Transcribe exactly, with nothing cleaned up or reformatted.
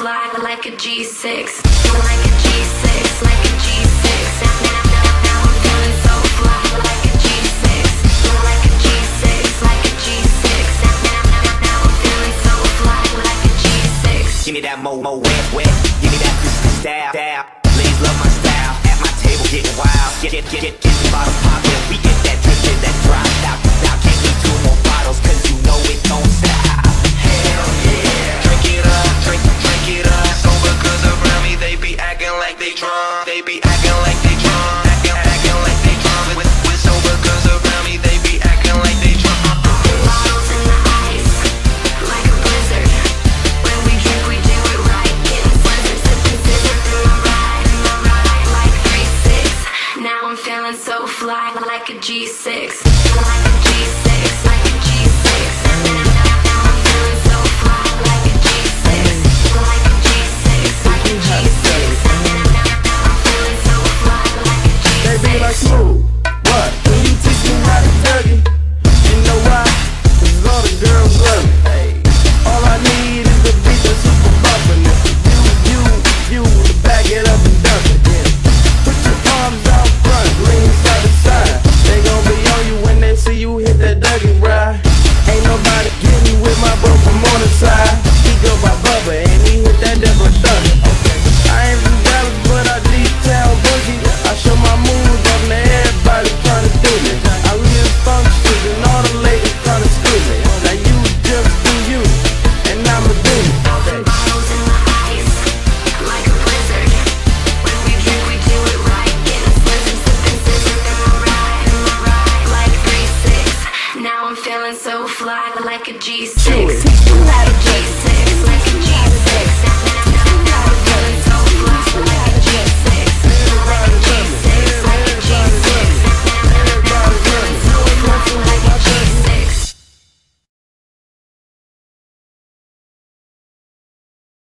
fly like a G six, like a G six, like a G six. Now, now, now, now I'm feeling so fly like a G six, like a G six, like a G six. Now, now, now, now I'm feeling so fly like a G six. Give me that mo mo wet wet, give me that Christmas style style. Ladies love my style, at my table getting wild. Get get get get, get the bottle poppin', we get that drip in that drop. Out, out, can't need two more bottles, cause you know it don't stop.